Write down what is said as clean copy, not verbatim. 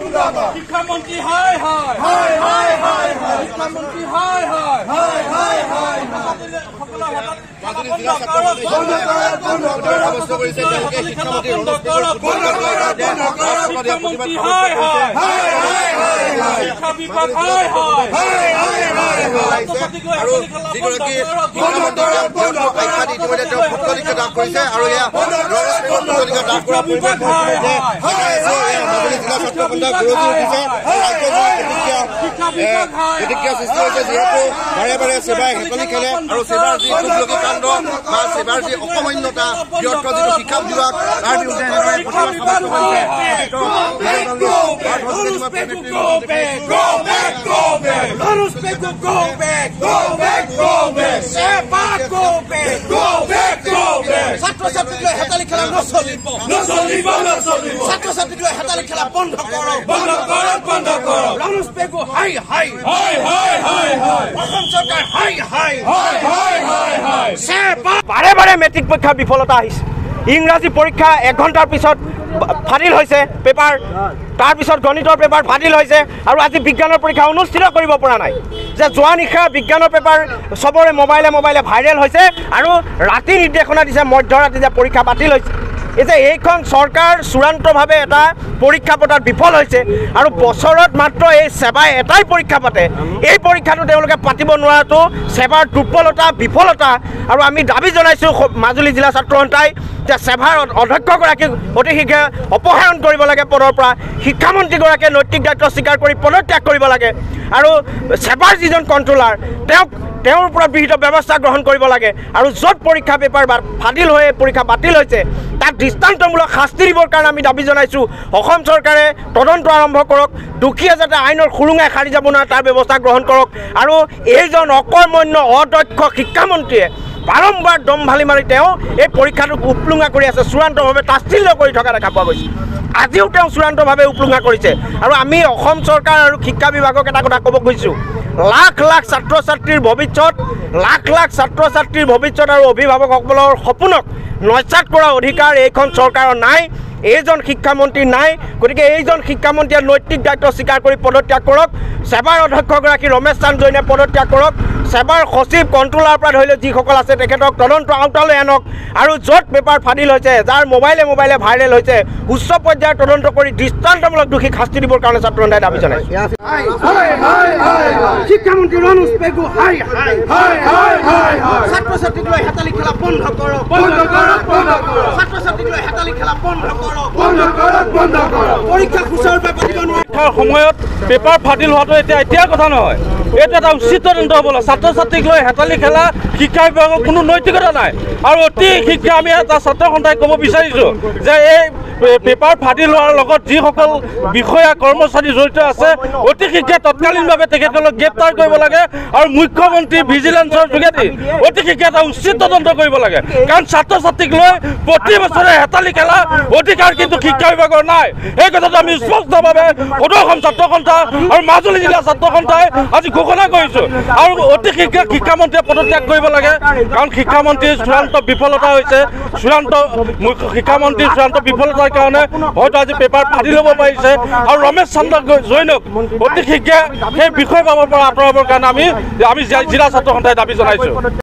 শিক্ষামন্ত্ৰী হাই হাই হাই হাই হাই হাই শিক্ষামন্ত্ৰী হাই হাই হাই হাই হাই प्रतिक्रिया सृष्टि হৈছে যেহেতু বাৰে বাৰে সেৱাই হেতলি খেলে আৰু সেৱাৰ যি দুৰ্যোগী কাণ্ড বা সেৱাৰ যি অকমান্যতা ব্যৰ্থ যিটো শিক্ষা বিভাগ তাৰ বিৰুদ্ধে ছাত্ৰ ছাত্ৰীক হেতালি খেলা নচলিব নচলিব নচলিব ছাত্ৰ ছাত্ৰীক হেতালি খেলা বন্ধ কৰক বন্ধ কৰক বন্ধ কৰক লানুস পেগু হাই হাই হাই হাই হাই হাই অসম চৰকাৰ হাই হাই হাই হাই হাই হাই বাৰে বাৰে মেট্ৰিক পৰীক্ষা বিফলতা আহিছে ইংৰাজী পৰীক্ষা 1 ঘণ্টাৰ পিছত ফাদিল হৈছে পেপাৰ তাৰ পিছত গণিতৰ পেপাৰ ফাদিল হৈছে আৰু আজি বিজ্ঞানৰ পৰীক্ষা অনুষ্ঠিত কৰিব পৰা নাই যে যোৱা নিশা বিজ্ঞানৰ পেপাৰ সবৰে মোবাইলে ভাইৰেল হৈছে আৰু ৰাতি নিৰ্দেশনা দিছে মধ্যৰাতি যে পৰীক্ষা বাতিল হৈছে এতিয়া এইখন চৰকাৰ চূড়ান্তভাৱে এটা পৰীক্ষা পতাত বিফল হৈছে আৰু বছৰত মাত্ৰ এই সেৱাই এটাই পৰীক্ষা পাতে এই পৰীক্ষাটো তেওঁলোকে পাতিব নোৱাৰাটো সেৱাৰ দুৰ্বলতা বিফলতা আৰু আমি দাবী জনাইছোঁ মাজুলী জিলা ছাত্ৰ সন্থাই যে সেৱাৰ অধ্যক্ষগৰাকীক অতি শীঘ্ৰে অপসাৰণ কৰিব লাগে পদৰ পৰা শিক্ষামন্ত্ৰীগৰাকীয়ে নৈতিক দায়িত্ব স্বীকাৰ কৰি পদত্যাগ কৰিব লাগে আৰু সেৱাৰ যিজন কণ্ট্ৰলাৰ তেওঁৰ ওপৰত বিহিত ব্যৱস্থা গ্ৰহণ কৰিব লাগে আৰু য'ত পৰীক্ষা পেপাৰ ফাদিল হৈ পৰীক্ষা বাতিল হৈছে তাত দৃষ্টান্তমূলক শাস্তি দিবৰ কাৰণে আমি দাবী জনাইছোঁ অসম চৰকাৰে তদন্ত আৰম্ভ কৰক দুখীয়া যাতে আইনৰ খুৰুঙাই সাৰি যাব নোৱাৰে তাৰ ব্যৱস্থা গ্ৰহণ কৰক আৰু এইজন অকৰ্মণ্য অদক্ষ শিক্ষামন্ত্ৰীয়ে বাৰম্বাৰ দম ভালি মাৰি তেওঁ এই পৰীক্ষাটোক উপলুঙা কৰি আছে চূড়ান্তভাৱে তাচ্ছিল্য কৰি থকা দেখা পোৱা গৈছে আজিও তেওঁ চূড়ান্তভাৱে উপলুঙা কৰিছে আৰু আমি অসম চৰকাৰ আৰু শিক্ষা বিভাগক এটা কথা ক'ব খুজিছোঁ লাখ লাখ ছাত্ৰ ছাত্ৰীৰ ভৱিষ্যত আৰু অভিভাৱকসকলৰ সপোনক নস্যাৎ কৰা অধিকাৰ এইখন চৰকাৰৰ নাই এইজন শিক্ষামন্ত্ৰী নাই গতিকে এইজন শিক্ষামন্ত্ৰীয়ে নৈতিক দায়িত্ব স্বীকাৰ কৰি পদত্যাগ কৰক সেৱাৰ অধ্যক্ষগৰাকী ৰমেশ চান্দজনে পদত্যাগ কৰক সেৱাৰ সচিব কণ্ট্ৰলাৰৰ পৰা ধৰি লৈ যিসকল আছে তেখেতক তদন্ত আওতালৈ আনক আৰু য'ত পেপাৰ ফাদিল হৈছে যাৰ মোবাইলে ভাইৰেল হৈছে উচ্চ পৰ্যায়ৰ তদন্ত কৰি দৃষ্টান্তমূলক দোষীক শাস্তি দিবৰ কাৰণে ছাত্ৰ সন্থাই দাবী জনাইছে শিক্ষামন্ত্ৰী লানুস পেগু হাই হাই হাই হাই হাই ছাত্ৰ ছাত্ৰীক লৈ হেতালি খেলা বন্ধ কৰক বন্ধ কৰক বন্ধ কৰক ছাত্ৰ ছাত্ৰীক লৈ হেতালি খেলা বন্ধ কৰক বন্ধ কৰক বন্ধ কৰক পৰীক্ষা সুচাৰুৰূপে পাতিব নোৱাৰাৰ সময়ত পেপাৰ ফাদিল হোৱাটো এতিয়া কথা নহয় এইটো এটা উচিত তদন্ত হ'ব লাগে ছাত্ৰ ছাত্ৰীক লৈ হেতালি খেলা শিক্ষা বিভাগৰ কোনো নৈতিকতা নাই আৰু অতি শীঘ্ৰে আমি এটা ছাত্ৰ সন্থাই ক'ব বিচাৰিছোঁ যে এই পেপাৰ ফাদিল হোৱাৰ লগত যিসকল বিষয়া কৰ্মচাৰী জড়িত আছে অতি শীঘ্ৰে তৎকালীনভাৱে তেখেতসকলক গ্ৰেপ্তাৰ কৰিব লাগে আৰু মুখ্যমন্ত্ৰী ভিজিলেন্সৰ যোগেদি অতি শীঘ্ৰে এটা উচিত তদন্ত কৰিব লাগে কাৰণ ছাত্ৰ ছাত্ৰীক লৈ প্ৰতি বছৰে হেতালি খেলা অধিকাৰ কিন্তু শিক্ষা বিভাগৰ নাই এই কথাটো আমি স্পষ্টভাৱে অসম ছাত্ৰ সন্থা আৰু মাজুলী জিলা ছাত্ৰ সন্থাই আজি ঘোষণা কৰিছোঁ আৰু অতি শীঘ্ৰে শিক্ষামন্ত্ৰীয়ে পদত্যাগ কৰিব লাগে কাৰণ শিক্ষামন্ত্ৰীৰ চূড়ান্ত বিফলতা হৈছে শিক্ষামন্ত্ৰীৰ চূড়ান্ত বিফলতাৰ কাৰণে হয়তো আজি পেপাৰ ফাদিল হ'ব পাৰিছে আৰু ৰমেশ চান্দজনক অতি শীঘ্ৰে সেই বিষয়বাবৰ পৰা আঁতৰাবৰ কাৰণে আমি জিলা ছাত্ৰ সন্থাই দাবী জনাইছোঁ।